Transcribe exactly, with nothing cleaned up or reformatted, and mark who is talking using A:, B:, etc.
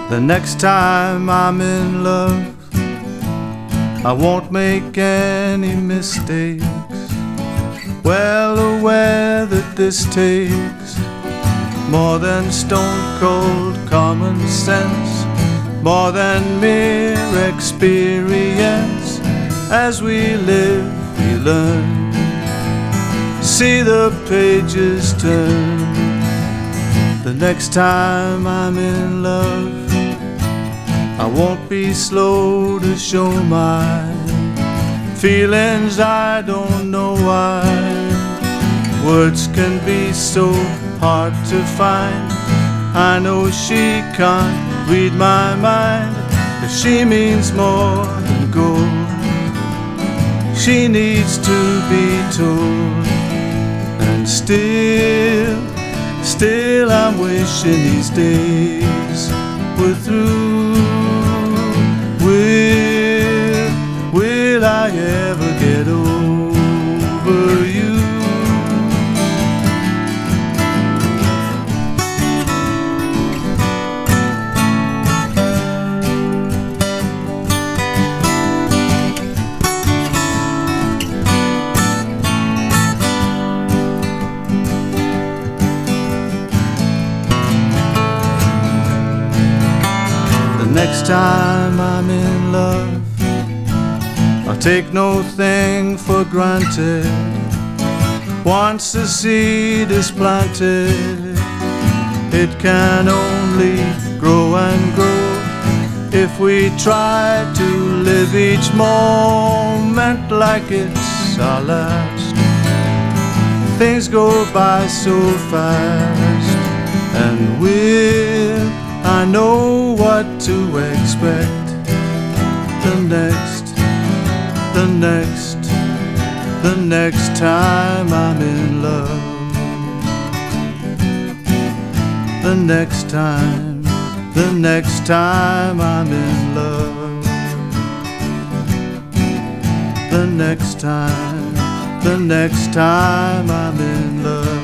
A: The next time I'm in love, I won't make any mistakes, well aware that this takes more than stone cold common sense, more than mere experience. As we live, we learn, see the pages turn. The next time I'm in love, I won't be slow to show my feelings. I don't know why words can be so hard to find. I know she can't read my mind, but she means more than gold. She needs to be told. And still, still I'm wishing these days were through. Will, will I ever get over you? Next time I'm in love, I'll take no thing for granted. Once the seed is planted, it can only grow and grow if we try to live each moment like it's our last. Things go by so fast, and we'll I know what to expect. The next, the next, the next time I'm in love. The next time, the next time I'm in love. The next time, the next time I'm in love.